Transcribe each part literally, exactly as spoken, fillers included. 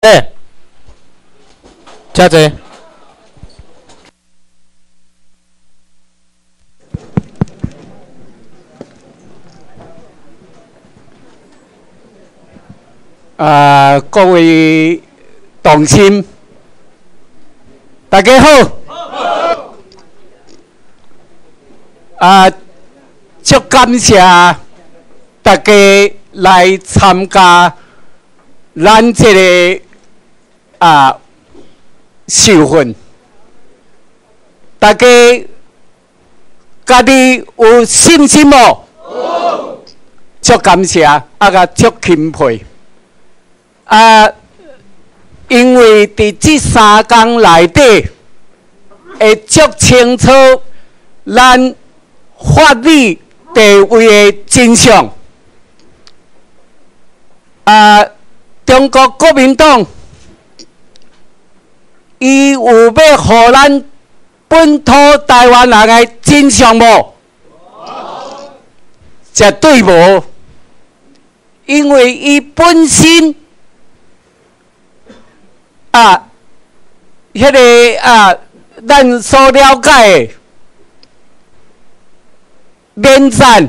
哎，嘉泽。啊，各位同心，大家好。好。啊，足感谢大家来参加咱这个啊受训。大家家己有信心无？有。足感谢，啊个足钦佩。 啊，因为伫这三天内底，会足清楚咱法律地位的真相。啊，中国国民党伊有要互咱本土台湾人的真相无？绝对无，因为伊本身。 啊，迄、那个啊，咱所了解的连战、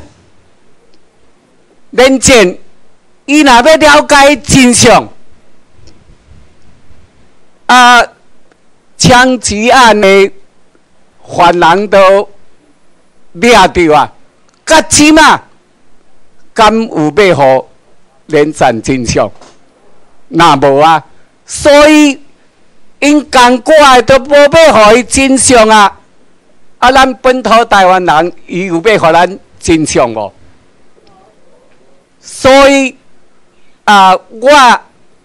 连战，伊若要了解真相，啊，枪击案的犯人都抓到啊，甲即嘛，敢有要互连战真相？那无啊。 所以，因讲过来都无要互伊真相啊！啊，咱本土台湾人，伊有要互咱真相无？所以啊，我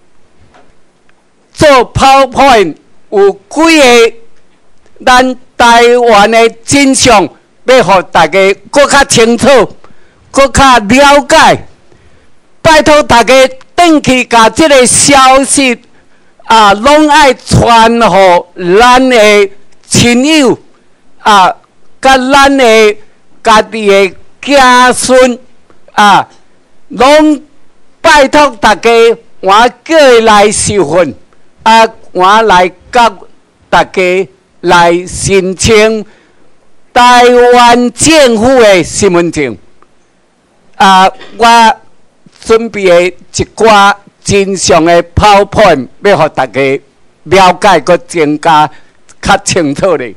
做 PowerPoint 有几个咱台湾的真相，要互大家搁较清楚、搁较了解。拜托大家转去甲即个消息。 啊，拢爱传互咱的亲友啊，甲咱的家己的子孙啊，拢拜托大家，我叫伊来受训啊，我来甲大家来申请台湾政府的身份证啊，我准备的一寡。 真相的PowerPoint判，要互大家了解，佮增加较清楚咧。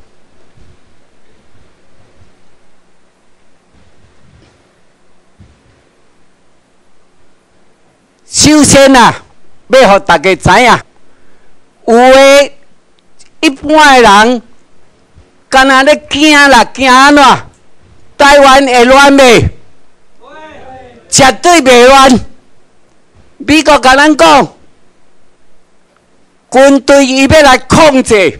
首先啊，要互大家知影，有诶一般诶人，敢若咧惊啦，惊安怎？台湾会乱袂？绝对袂乱。 美国甲咱讲，军队伊要来控制，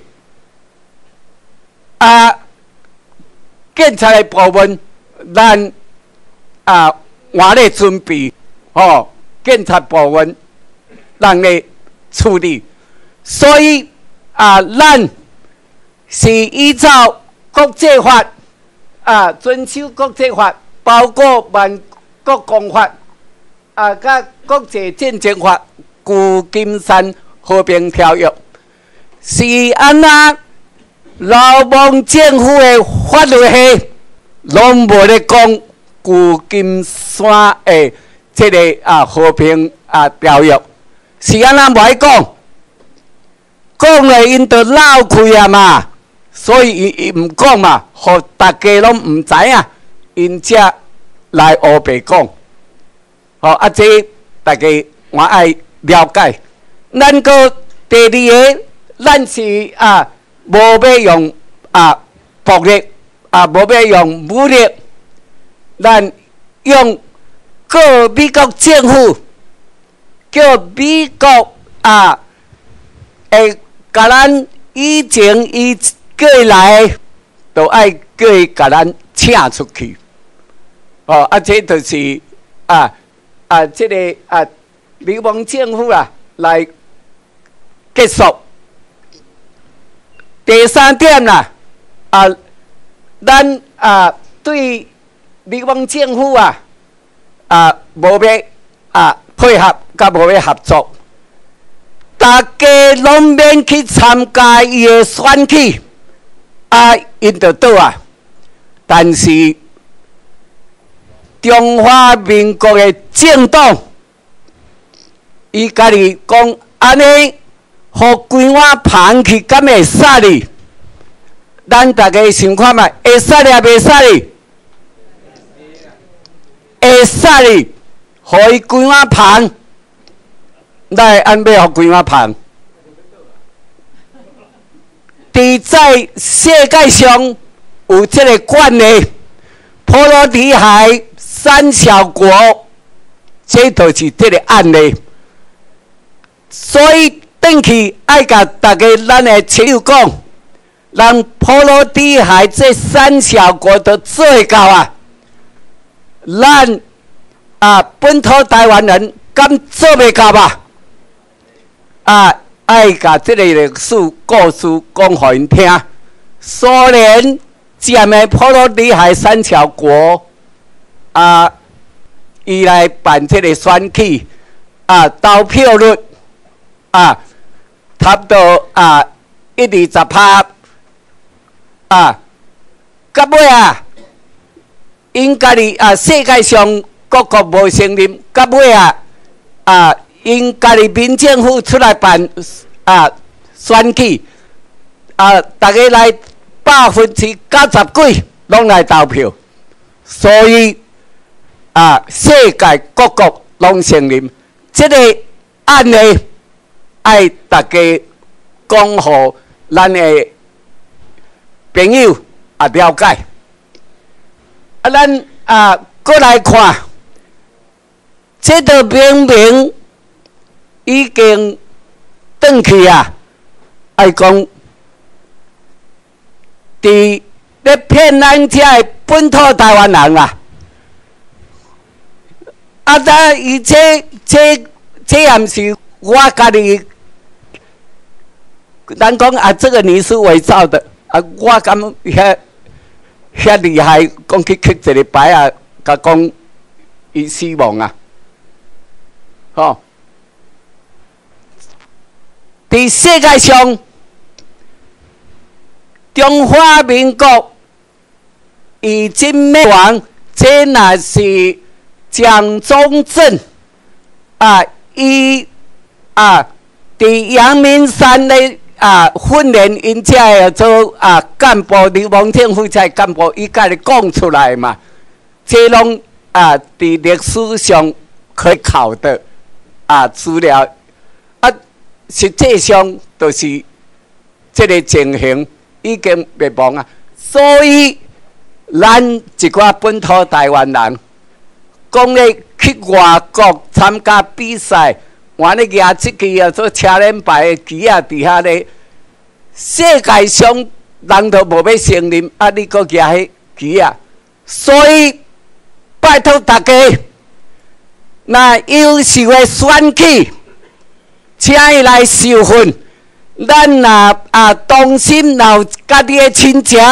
啊，警察的部分，咱啊换咧准备，吼、哦，警察部分咱咧处理，所以啊，咱是依照国际法啊，遵守国际法，包括万国公法。 啊，甲国际战争法、旧金山和平条约是安那？老邦政府的法律系拢无咧讲旧金山的这个啊和平啊条约是安那无爱讲？讲了因就闹开啊嘛，所以伊伊毋讲嘛，互大家拢毋知影，因才来黑白讲。 好、哦，啊，这大家我爱了解。咱个第二个，咱是啊，无要用啊暴力，啊无要用武力，咱用告美国政府，叫美国啊，会甲咱以前伊过来，都爱叫伊甲咱请出去。哦，啊，这就是啊。 啊，这个啊，美国政府啊，来结束。第三点啦，啊，咱啊对美国政府啊，啊无要啊配合，甲无要合作。 大家拢免去参加伊的选举，啊，因就倒啊。但是中华民国的政党，伊家己讲安尼，互规碗盘去，敢会使哩？咱大家想看觅，会使哩也袂使哩？会使哩，互伊规碗盘，来安要互规碗盘？伫在世界上有这个惯例，波罗的海三小国，这就是这个案例。所以转去爱甲大家咱的亲友讲，让波罗的海这三小国都做到啊！咱啊本土台湾人敢做袂到吧？啊，爱甲这个历史故事讲互因听。苏联占的波罗的海三小国啊，伊来办这个选举啊，投票率啊，差不多啊一二十趴啊，到尾啊，因家己啊世界上各国无承认，到尾啊啊因家己民政府出来办啊选举啊，大家来百分之九十几拢来投票，所以啊世界各国拢承认，这个案例爱大家讲互咱的朋友啊了解。啊，咱啊过来看，这个明明已经转去啊，爱讲伫咧骗咱遮的本土台湾人啊！啊，但伊这这这也毋是我家己，咱讲啊，这个你是伪造的啊！我敢遐遐厉害，讲去刻一个牌啊，甲讲伊死亡啊！吼，伫世界上，中华民国以金灭亡，这乃是蒋中正啊，伊啊，伫阳明山咧啊训练因遮个做啊干部，流氓政府遮干部，伊家己讲出来嘛，这拢啊伫历史上可以考的啊资料啊，实际上就是这个情形已经灭亡啊，所以咱一寡本土台湾人讲咧去外国参加比赛，换咧举即支啊做车轮牌的旗啊，伫遐咧，世界上人都无要承认，啊，你搁举迄旗啊，所以拜托大家，那优秀的选举，请伊来受训。咱若啊当心，若有家己的亲情，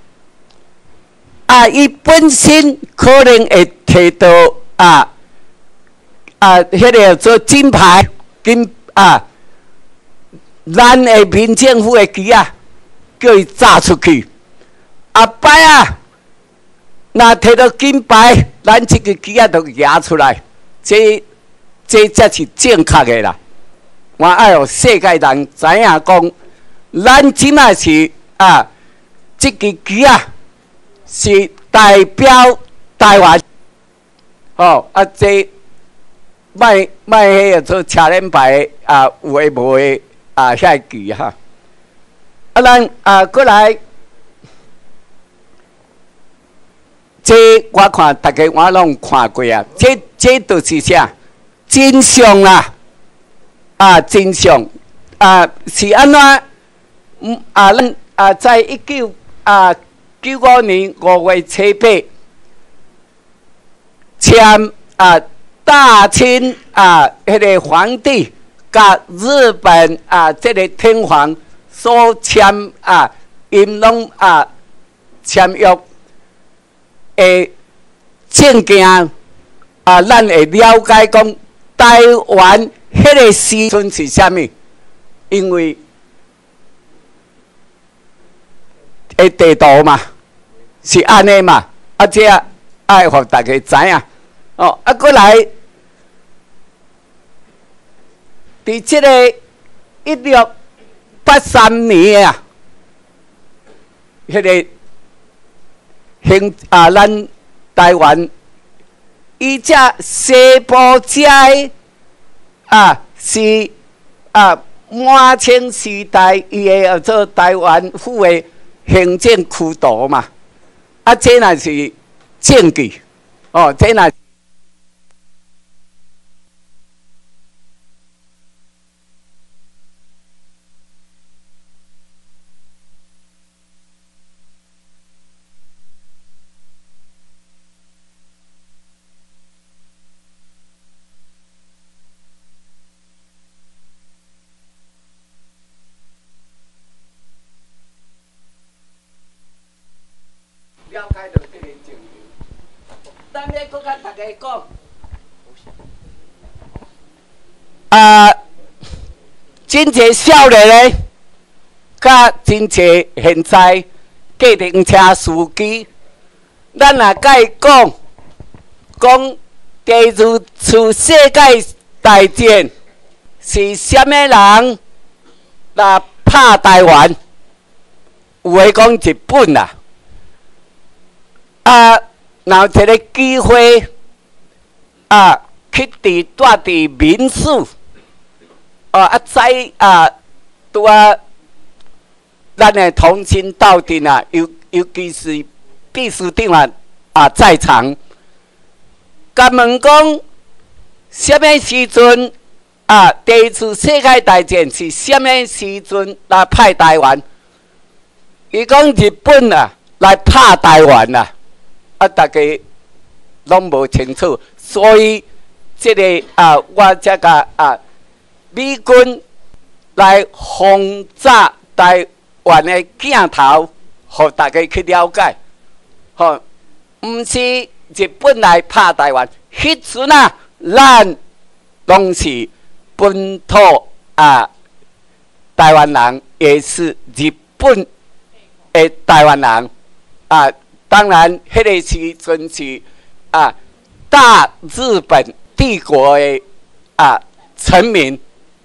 啊，伊本身可能会摕到啊啊，迄个做金牌金啊，咱的民政府的旗啊，叫伊炸出去。后摆啊，若摕到金牌，咱即个旗啊，就压出来，这这才是正确的啦。我爱互世界人知影讲，咱即卖是啊，即支旗啊，是代表台湾。哦，啊，这卖卖迄个做车轮牌啊，有诶无诶啊，遐旗哈。啊，咱啊过来，这我看大家我拢看过啊，这这都是啥真相啦。啊，真相啊，是安怎？嗯啊，咱啊，在一九啊九五年五月七八签啊大清啊迄个皇帝甲日本啊这个天皇所签啊，因拢啊签约诶证件啊，咱会了解讲台湾。迄个时阵是啥物？ 因为诶地图嘛是安尼嘛，啊这爱互大家知影哦。啊，过来，伫即个一六八三年啊，迄、那个兴啊，咱台湾伊只西部街啊是啊满清时代伊个叫做台湾府的行政区图嘛，啊，这若是证据哦，这若。了解到这个证据，咱要搁甲大家讲，啊，真侪少年咧，甲真侪现在计程车司机，咱若甲伊讲，讲第二次世界大战是啥物人来拍台湾？有诶讲日本啦。啊，然后一个机会啊，去伫住伫民宿，啊啊在啊，拄啊，咱的同心斗阵啊，尤尤其是秘书长啊啊在场，甲问讲，什么时阵啊？第一次世界大战是什么时阵来派台湾？伊讲日本啊来拍台湾啊。啊，大家拢无清楚，所以这个啊，我这个啊，美军来轰炸台湾的镜头，互大家去了解。吼，毋是日本来拍台湾，迄阵啊，咱拢是本土啊台湾人，也是日本的台湾人啊。当然，迄个时阵是啊，大日本帝国的啊臣民。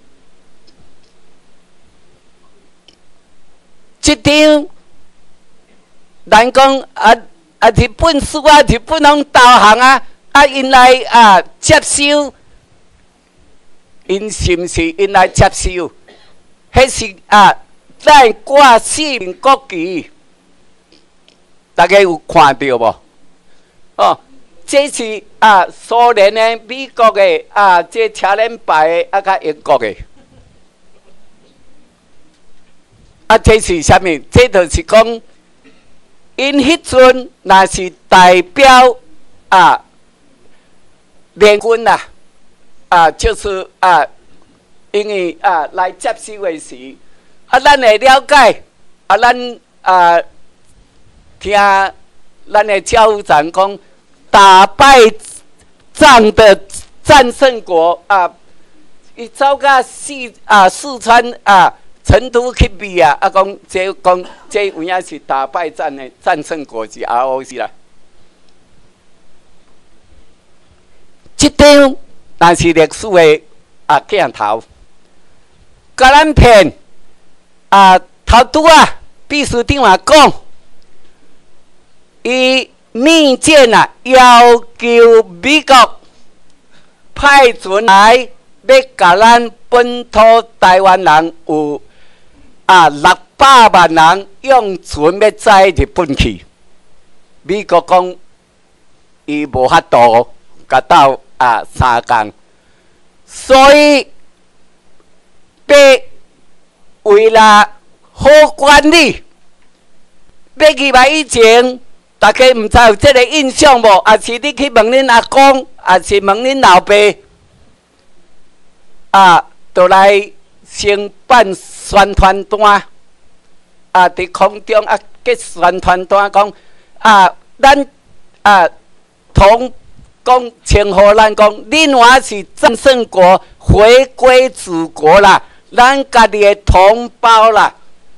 即张，咱讲啊啊，日本输啊，日本拢投降啊，啊，因来啊接收，因是毋是因来接收？迄是啊，咱挂四面国旗。大家有看到无？哦，这是啊，苏联的、美国的啊，这车轮牌的，啊，甲英国的。啊，这是啥物？这就是讲，因迄阵若是代表啊，联军啦，啊，就是啊，因为啊来接收的时，啊，咱会了解，啊，咱啊。听咱的教务长讲，打败仗的战胜国啊，伊走到四啊四川啊成都去比啊，啊讲这讲这有影是打败战的战胜国是 R O C 啦。这张那是历史的啊镜头，甲咱骗啊头拄啊秘书长也讲。伊密件啊，要求美国派船来，要甲咱本土台湾人有啊六百万人用船要载日本去。美国讲伊无法度甲斗啊三工，所以要为了好管理，要去买以前。大家毋知有这个印象无？也是你去问恁阿公，也是问恁老爸，啊，就来先办宣传单，啊，伫空中啊，结宣传单讲，啊，咱啊，同讲称呼咱讲，恁还是战胜国，回归祖国啦， 咱家己的同胞啦，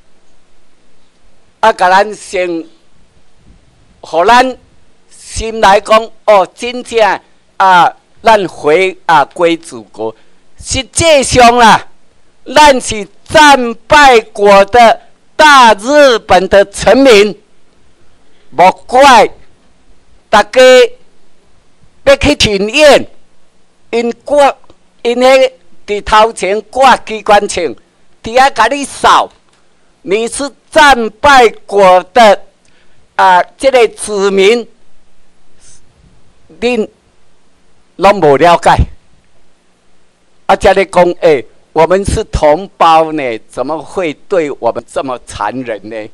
啊，甲咱先，互咱心来讲，哦，真正啊，咱回啊归祖国。实际上啦，咱是战败国的大日本的臣民，莫怪大家要去庭院，因挂因迄伫头前挂机关枪，伫遐甲你扫，你是战败国的啊，这个子民，恁拢无了解。啊，家里讲，哎、欸，我们是同胞呢，怎么会对我们这么残忍呢？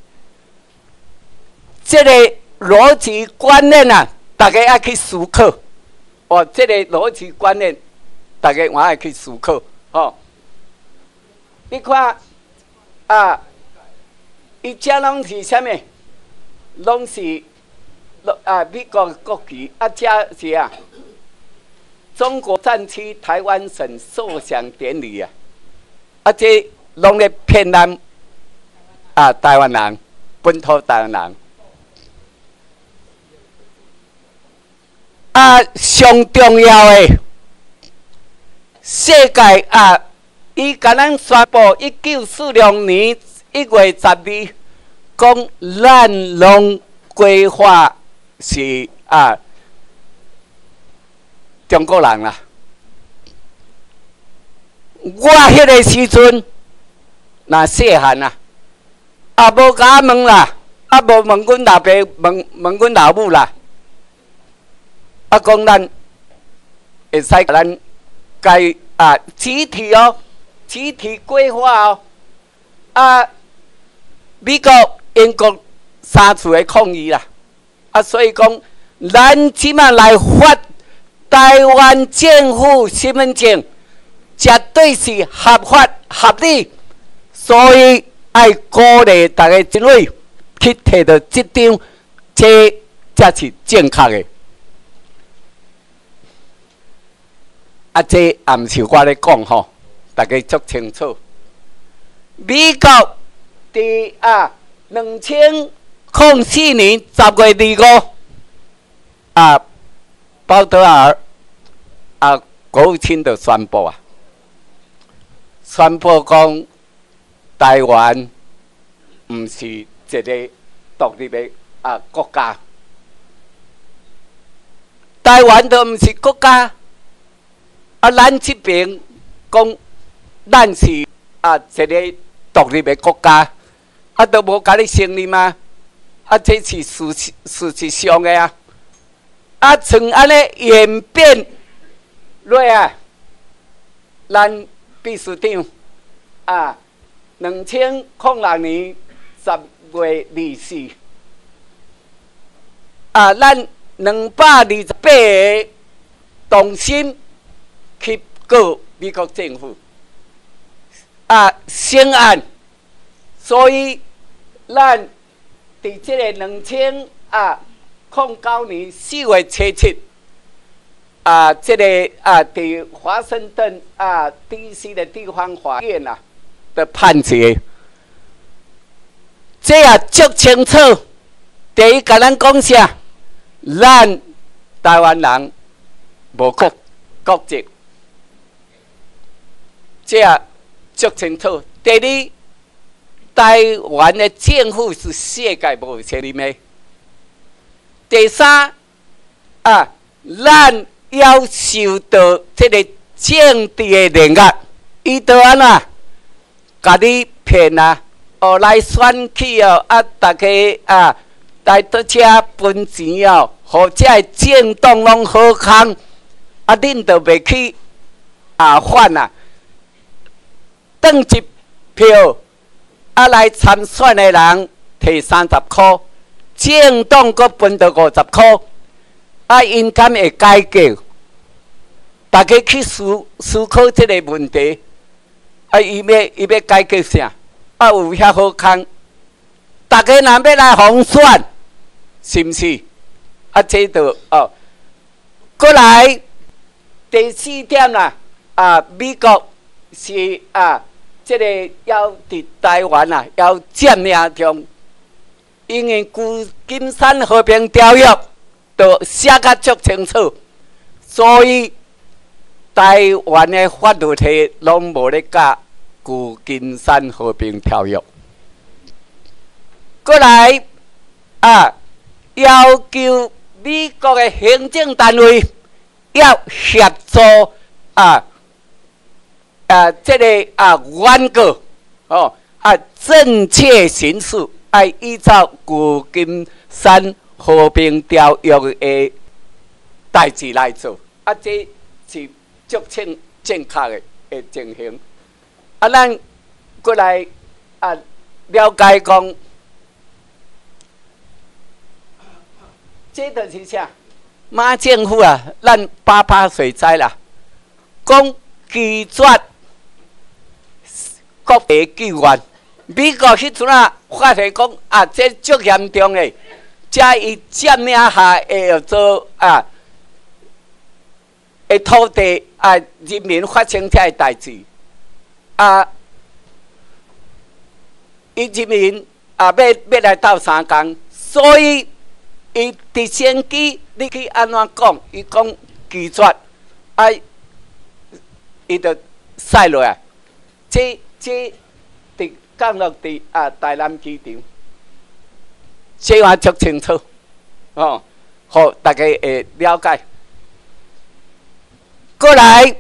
这个逻辑观念啊，大家要去思考。哦，这个逻辑观念，大家我要去思考。哦，你看啊，伊遮拢是啥物？拢是啊，美国国旗啊，遮是啊。中国战区台湾省受降典礼啊，啊，这拢咧骗咱啊台湾人，本土台湾人。啊，上重要的，世界啊，伊甲咱宣布一九四六年一月十二，讲咱拢规划是啊。中国人啦，我迄个时阵，那细汉啊，啊无甲我问啦，啊无问阮老爸，问问阮老母啦，啊讲咱会使甲咱该啊集体哦，集体规划哦，啊美国、英国三处的抗议啦，啊所以讲，咱即马来发。台湾政府身份证绝对是合法合理，所以爱鼓励大家一类去摕到这张，这才是正确的。啊，这也毋是我咧讲吼，大家足清楚。美国伫啊两千零四年十月二五啊。鲍德尔啊，国务卿就宣布啊，宣布讲台湾唔是一个独立的啊国家，台湾都唔是国家，啊，咱这边讲咱是啊一个独立的国家，啊都无甲你承认吗？啊，这是事实事实上的啊。啊，从安尼演变落啊，咱秘书长啊，两千零六年十月二四啊，咱两百二十八个同心去告美国政府啊，成案，所以咱伫这个两千啊。零九年四月初七，啊，这个啊，伫华盛顿啊 D C 的地方法院啊的判决，这也足清楚。第一，甲咱讲啥？咱台湾人无国国籍，这也足清楚。第二，台湾的政府是世界无承认的。第三啊，咱要受到这个政治的碾压，伊就安那，甲你骗啊，哦来选举哦，啊大家啊来到遮分钱哦，或者政党拢好康，啊恁就袂去啊反啊，登一票啊来参选的人摕三十箍。政党阁分到五十块，啊，因敢会改革？大家去思思考这个问题。啊，伊要伊要改革啥？啊，有遐好康？大家若要来红选，是毋是？啊，这就哦，过来第四点啦。啊，美国是啊这个要伫台湾啊，要占领中，因为旧金山和平条约都写甲足清楚，所以台湾的法律系拢无咧甲旧金山和平条约。过来啊，要求美国的行政单位要协助啊。啊，这个啊原告哦啊正确行事，爱依照旧金山和平条约的代志来做，啊，这是足正正确的的情形。啊，咱过来啊了解讲，这就是啥？马政府啊，咱八八水灾啦，讲拒绝。国际救援，美国迄阵啊，发现讲啊，这足严重诶，遮伊占领下会做啊，诶土地啊，人民发生遮个代志啊，伊人民啊要要来斗相共，所以伊伫先机，你去安怎讲？伊讲拒绝，啊，伊就驶落来，这。这伫降落伫啊台南机场，这话足清楚哦，好大家会了解。过来，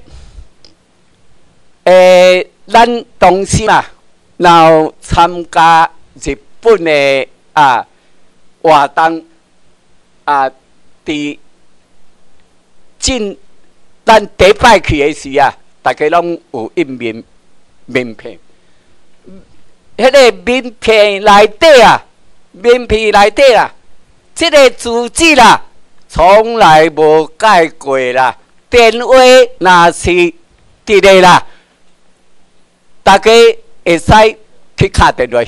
诶，咱当时啊，然后参加日本的啊活动啊，伫进咱第摆去的时啊，大家拢有印面。名片，迄个名片内底啊，名片内底啊，这个字迹啦，从来无改过啦。电话若是伫咧啦，大家会使去敲电话。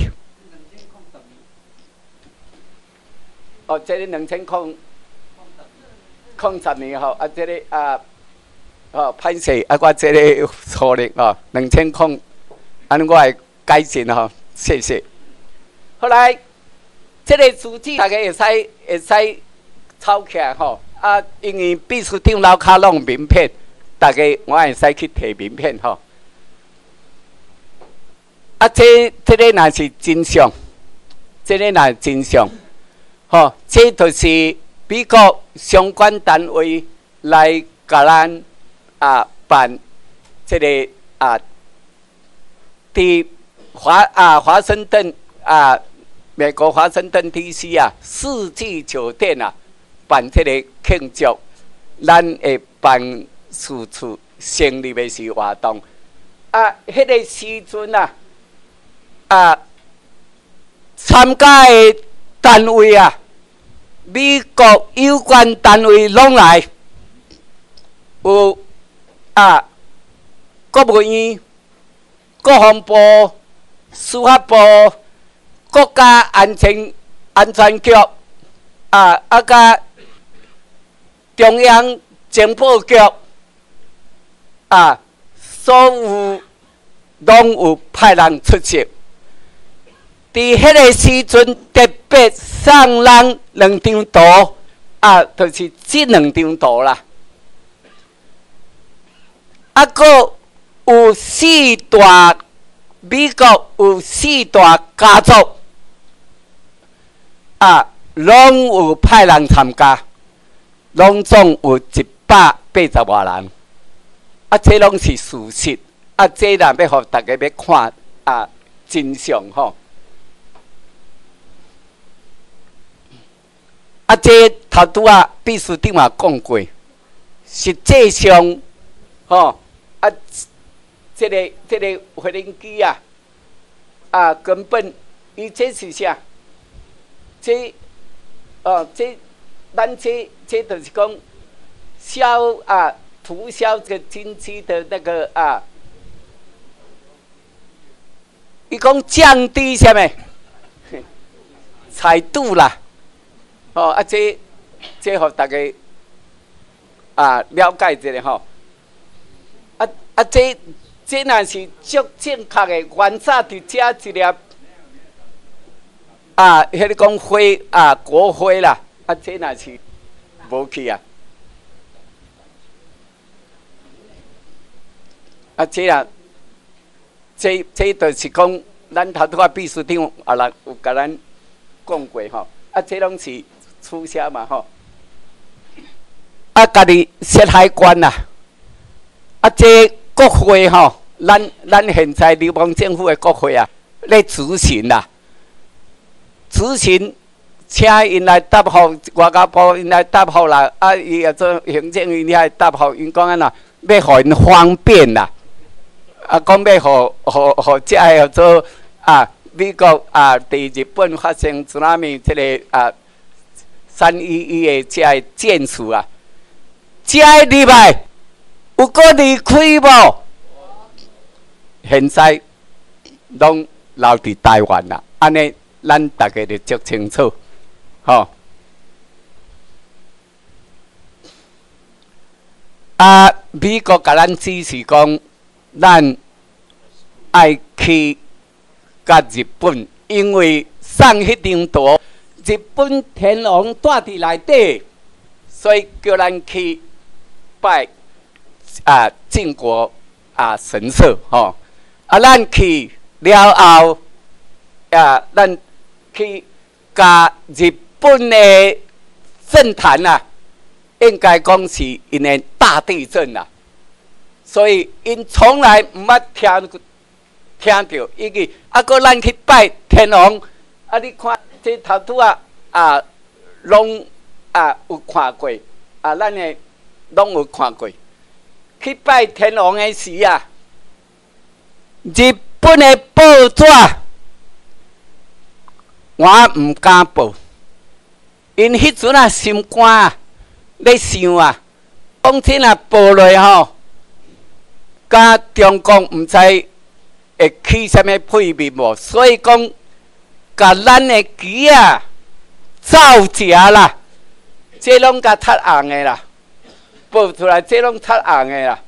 哦，这个两千空空十年后啊，这个啊。哦，歹势啊！我这个错了哦，两千空，安尼我会改进吼，谢谢。后来，这个书记大家会使会使抄起来吼，啊，因为秘书长楼骹拢名片，大家我会使去摕名片吼。啊，这这个若是真相，这个若是真相，吼，这就是美国相关单位来甲咱。啊，办这个啊，伫华啊华盛顿啊，美国华盛顿 D C 啊，四季酒店啊，办这个庆祝，咱的办事处成立的时活动啊，迄个时阵啊，啊，参加的单位啊，美国有关单位拢来，有。啊，国务院、国防部、司法部、国家安全安全局，啊，啊，甲中央情报局，啊，所有拢有派人出席。伫迄个时阵，特别送人两张图，啊，就是这两张图啦。啊，个有四大美国有四大家族啊，拢有派人参加，拢总有一百八十外人。啊，这拢是事实。啊，这若要互大家要看啊真相吼。啊，这头拄啊秘书长也讲过，实际上吼。啊，这个这个无人机啊，啊，根本伊这是啥？这哦，这咱这这就是讲销啊，涂销这个经济的那个啊，伊讲降低什么彩度啦？哦啊，这这互大家啊了解一下吼。啊啊！这这若是足正确的。原早伫遮一粒啊，迄个讲花啊，国花啦，啊，这若是无去啊。啊，这啊，这这就是讲，咱头拄啊秘书长啊人有甲咱讲过吼，啊，这拢是促销嘛吼。啊，家己设海关啦，啊，这国会吼，咱咱现在流氓政府的国会啊，咧执行啦，执行，请因来答复外交部，因来答复啦，啊，伊也做行政院来答复，因讲安那要互因方便啦。啊，讲要互互互遮个做啊，美国啊，伫日本发生津波即个啊，三一一的遮个建树啊，遮个入来有搁离开无？现在拢留伫台湾啦，安尼咱大家就足清楚，吼。啊，美国甲咱指示讲。咱爱去甲日本，因为送迄张图，日本天皇带伫内底，所以叫咱去拜啊靖国啊神社吼。啊，咱去了后，啊，咱去甲日本的政坛啊，应该讲是因的大地震啊。所以，因从来毋捌听听到，伊个啊，搁咱去拜天皇，啊，你看这头拄啊啊，拢啊有看过，啊，咱的拢有看过。去拜天皇的时啊，日本的报纸我毋敢报，因迄阵啊心肝啊咧想啊，讲真啊报落吼。甲中国毋知会起啥物屁面无，所以讲，甲咱的旗啊造假啦，这拢甲擦红的啦，报出来这拢擦红的啦。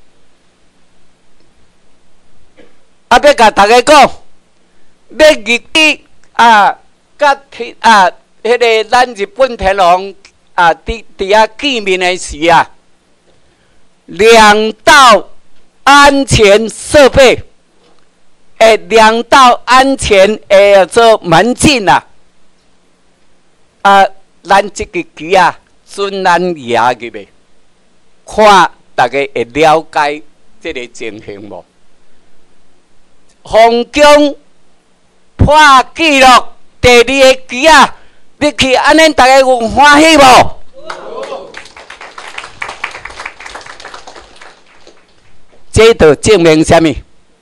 啊，要甲大家讲，要入去啊，甲天啊，迄个咱日本天皇啊，伫伫遐见面的时啊，两道。安全设备，诶，两道安全诶做门禁啊，啊，咱这个旗啊，准咱爷入去，看大家会了解这个情形无？皇宫破纪录第二个旗啊，入去安尼大家有欢喜无？这就证明什么？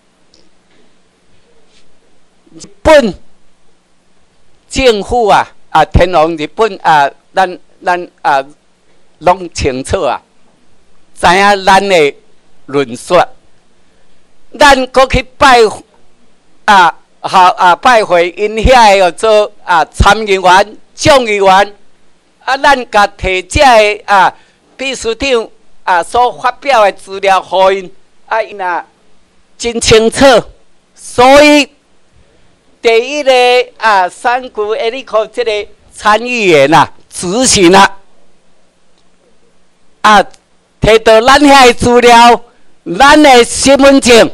日本政府啊，啊，天皇日本啊，咱咱啊，拢清楚啊，知影咱的论述。咱过去拜啊，好啊，拜会因遐个做啊参议员、众议员，啊，咱甲摕这个啊秘书长啊所发表的资料，互因。啊，因啊真清楚，所以第一个啊，三区埃里克这个参议员啊，执行啊，啊，摕到咱遐资料，咱的身份证，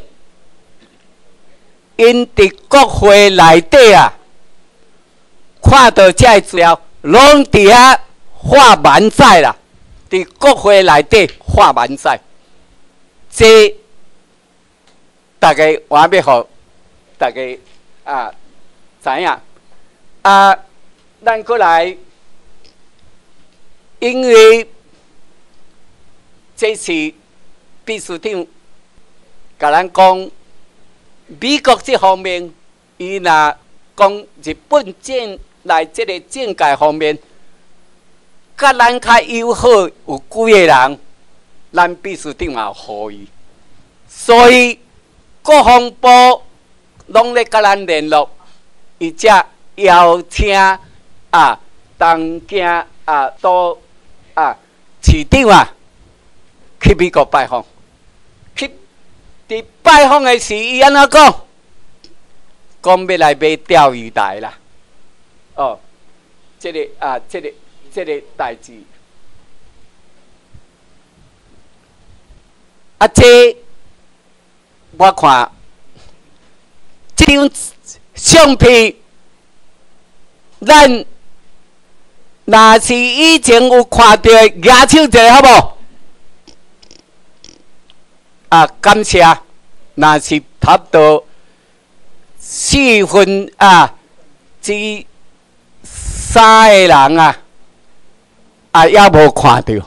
因伫国会内底啊，看到这资料，拢伫遐画满载啦，伫国会内底画满载，这。大家我要互大家啊知影啊，咱过来，因为这是秘书长甲咱讲，美国这方面，伊若讲日本政来这个政界方面，甲咱较友好有几个人，咱秘书长也互伊，所以。国防部拢咧甲咱联络，伊才邀请啊，东京啊，都啊市长啊去美国拜访，去伫伫拜访的时，伊安怎讲？讲要来买钓鱼台啦。哦，这个啊，这个这个代志。啊，这我看这张相片，咱若是以前有看到举手者，好无？啊，感谢。若是差不多四分啊之三个人啊，啊，也无看到。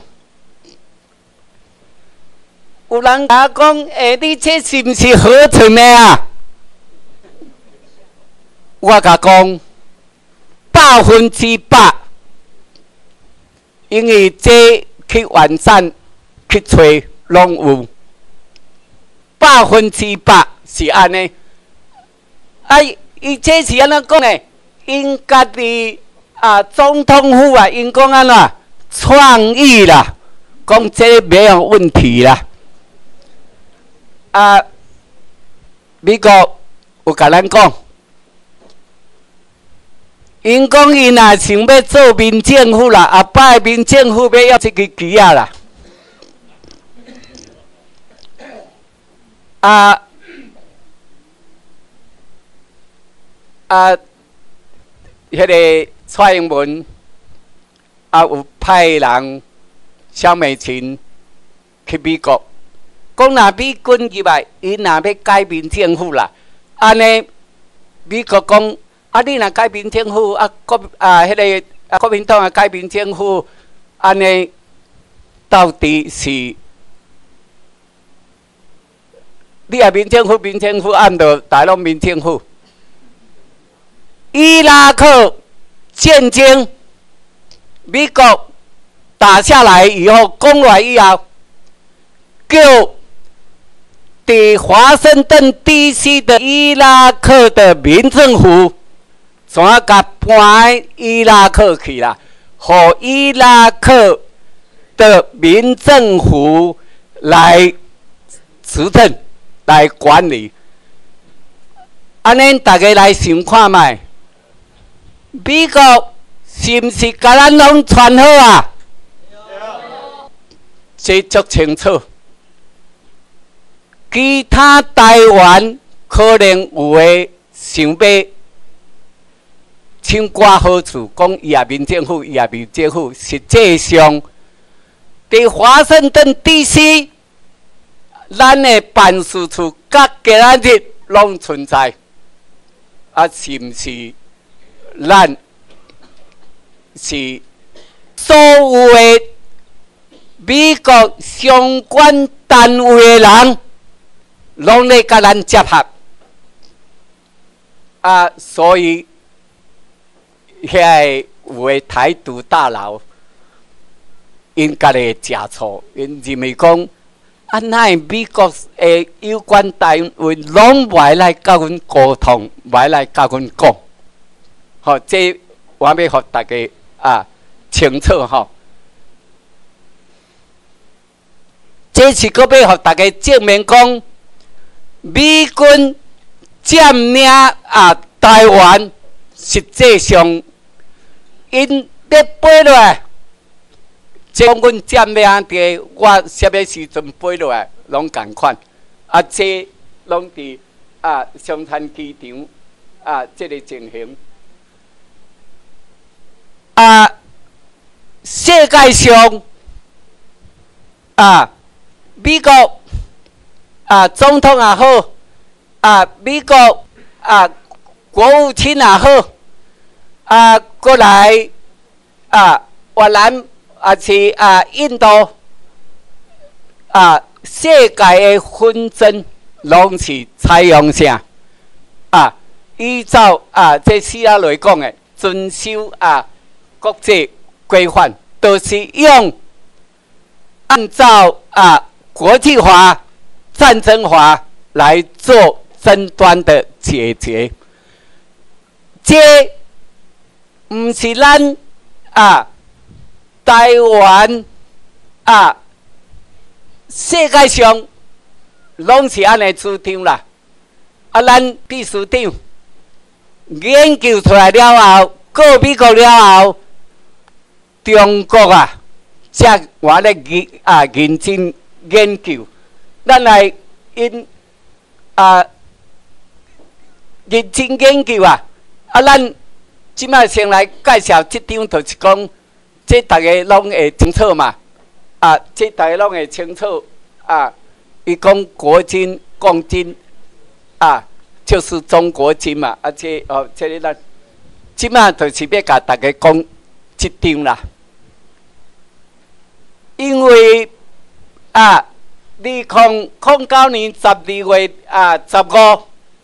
有人甲我讲：“诶、欸，你这是毋是合成的啊？”我甲讲百分之百，因为这去完善去找拢有，百分之百是安尼。啊，伊这是安怎讲呢？因家己啊，总统府啊，因讲安怎创意啦，讲这没有问题啦。啊，美国有甲咱讲，因讲伊若想要做民政府啦，后摆民政府要要这个旗啊啦。啊啊，迄个蔡英文啊，有派人萧美琴去美国。讲若美军入来，伊若要改民政府啦，安尼美国讲啊，你若改民政府啊，国啊，迄、那个啊，国民党啊改民政府，安尼到底是你啊民政府，民政府按照大陆民政府，伊拉克战争，美国打下来以后，攻来以后，叫。在华盛顿 D C 的伊拉克的民政府，怎啊甲搬伊拉克去啦？和伊拉克的民政府来执政、来管理。安尼大家来想看卖，美国是毋是甲咱拢传好啊？这足清楚。其他台湾可能有诶想要唱歌好处，讲伊也民政府，伊也民政府，实际上伫华盛顿 D C， 咱诶办事处甲今仔日拢存在，啊，是毋是？咱是所有诶美国相关单位诶人。拢咧甲咱结合，啊，所以遐有诶台独大佬，因家己食醋，因认为讲，啊，哪会美国诶有关单位拢袂来甲阮沟通，袂来甲阮讲，吼，这我要互大家啊清楚吼。这是搁要互大家证明讲。美军占领啊台湾，实际上因要飞落来，即讲阮占领伫我什么时阵飞落来，拢共款。啊，这拢伫啊松山机场啊，这个情形啊，世界上啊，美国。啊，总统也好，啊，美国啊，国务卿也好，啊，过来啊，越南啊是啊，印度啊，世界的纷争拢是采用啥？啊，依照啊，这四下来讲的，遵守啊国际规范，都是用按照啊国际法。战争法来做争端的解决，这唔是咱啊台湾啊世界上拢是安尼主张啦。啊，咱秘书长研究出来了后，过美国了后，中国啊，才我咧认啊认真研究，咱来因啊认真研究啊，啊，咱即摆先来介绍即张，就是讲，这大家拢会清楚嘛，啊，这大家拢会清楚啊。伊讲国金、共金啊，就是中国金嘛，而且哦，这里咱即摆就是要甲大家讲即张啦，因为啊，二零零九年十二月啊十五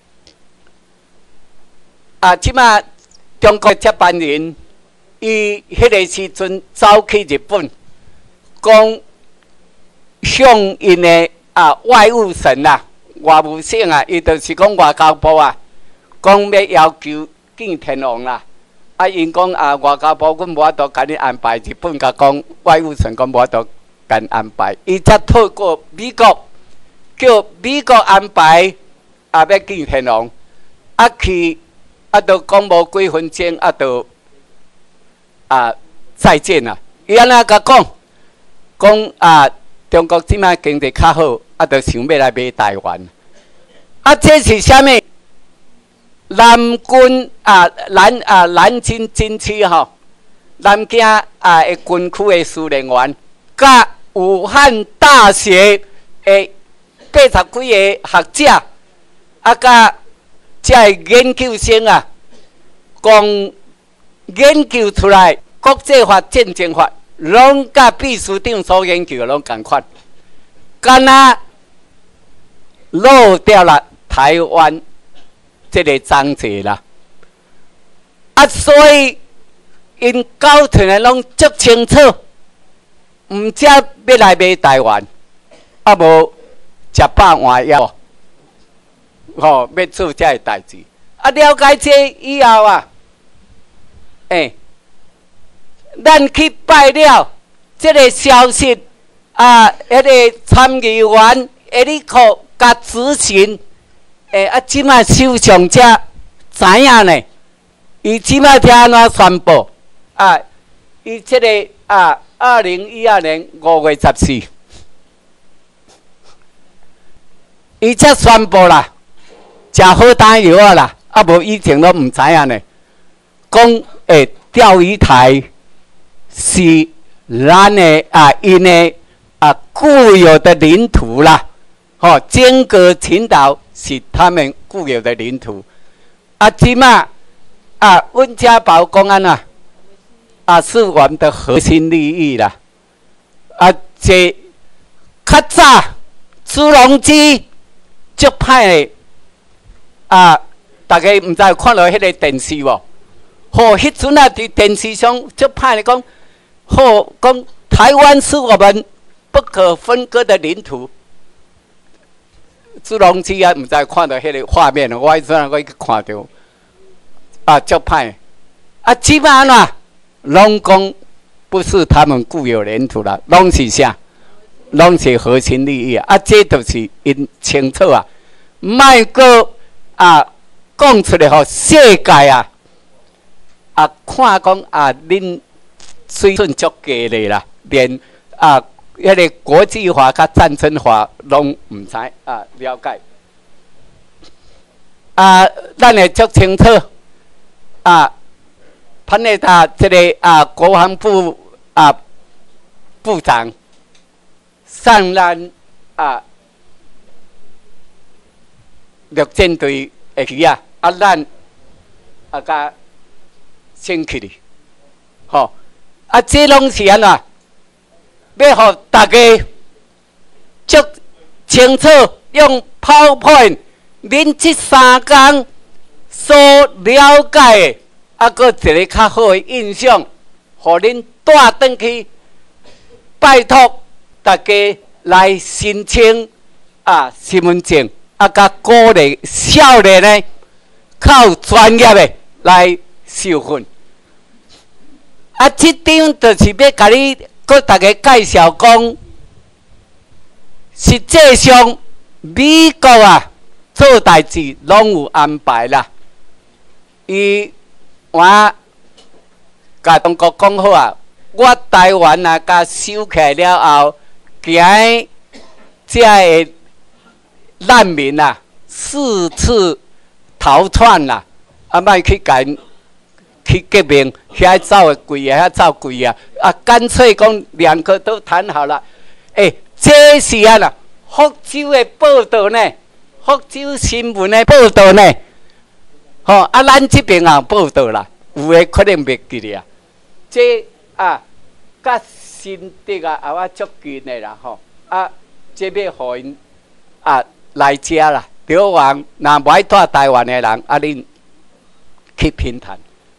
啊，即摆中国接班人，伊迄个时阵走去日本，讲向因的。啊，外务省啊，外务省啊，伊就是讲外交部啊，讲要要求见天皇啦。啊，因讲啊，外交部阮无法度甲你安排，日本甲讲外务省讲无法度甲安排，伊则透过美国叫美国安排啊，要见天皇。啊去啊，都讲无几分钟啊，都啊再见啦。伊安那甲讲讲啊。中国即摆经济较好，啊，就想要来买台湾。啊，这是啥物？南军啊，南啊南京军区吼，南京啊的军区的司令员，甲武汉大学的八十几个学者，啊，甲这研究生啊，共研究出来国际法、战争法。拢甲秘书长所研究拢共款，敢若漏掉了台湾这个章节啦。啊，所以因交团的拢足清楚，毋则要来买台湾，啊无食饱换药，吼、哦、要做这个代志。啊，了解这以后啊，诶、欸。咱去拜了这个消息啊，迄个参议员埃里克甲执行，诶啊，即摆首相才知影呢。伊即摆听安怎宣布啊？伊这个啊，二零一二年五月十四，伊才宣布啦，食好打药啊啦，啊无以前都毋知影呢。讲诶，钓鱼台。是咱的啊，因的啊固有的领土啦，吼、哦，尖阁群岛是他们固有的领土。啊，即马啊，温家宝讲安啊，啊是我们的核心利益啦。啊，这较早朱镕基足歹的啊，大家毋知看到迄个电视无？吼、哦，迄阵啊，伫电视上足歹的讲。后讲台湾是我们不可分割的领土。朱镕基啊，毋知看到迄个画面，我迄阵我去看到，啊，足歹。啊，即摆安怎？拢讲不是他们固有领土啦，拢是啥？拢是核心利益啊！啊，这就是因清楚啊，莫个啊讲出来互世界啊啊看讲啊恁。水准足低咧啦，连啊，迄个国际法甲战争法拢毋知啊了解。啊，咱会足清楚啊，潘内达这个啊国防部啊部长上咱啊陆战队会去啊，啊咱啊甲先去哩，吼。啊，这拢是安怎？要互大家足清楚用 PowerPoint， 恁这三工所了解的，啊，搁一个较好的印象，互恁带转去，拜托大家来申请啊身份证，啊，甲鼓励少年呢靠专业的来受训。啊，这张就是要甲你，搁大家介绍讲，实际上美国啊，做代志拢有安排啦。伊我甲中国讲好啊，我台湾啊，甲收起来了后，行这个难民啊，四次逃窜啦，啊，莫去甲因去革命，遐走的贵啊，遐走贵啊，啊，干脆讲两个都谈好了。诶、欸，这是啊啦，福州的报道呢，福州新闻的报道呢，吼、哦、啊，咱这边也报道啦，有诶可能袂记哩啊。这啊，甲新竹啊，啊我足近的啦吼，啊，这要互因啊来遮啦，台湾若无爱带台湾的人，啊恁去平潭。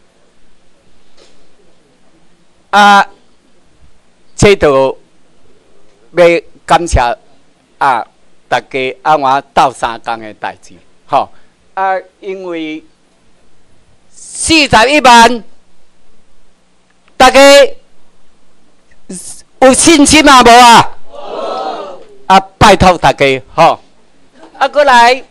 啊，这就要感谢啊大家啊我斗相共的代志，吼啊，因为四十一万，大家有信心啊无啊？啊，拜托大家吼，啊，过来，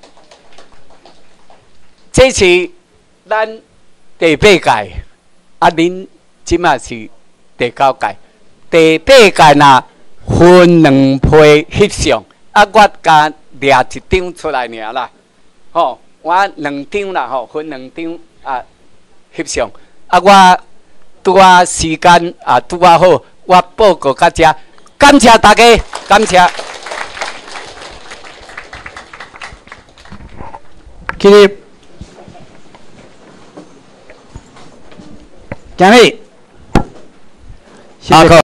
这是咱第八届，啊，恁即马是。第九届，第八届呐分两批翕相，啊，我甲掠一张出来尔啦，吼，我两张啦，吼，分两张啊翕相，啊，我拄啊时间啊拄啊好，我报告到遮，感谢大家，感谢。 起立，敬礼。 下课。